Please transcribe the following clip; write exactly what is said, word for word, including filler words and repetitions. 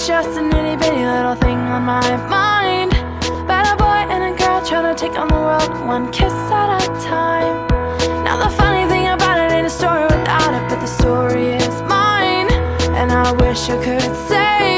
It's just an itty bitty little thing on my mind. About a boy and a girl trying to take on the world, one kiss at a time. Now the funny thing about it ain't a story without it, but the story is mine. And I wish I could say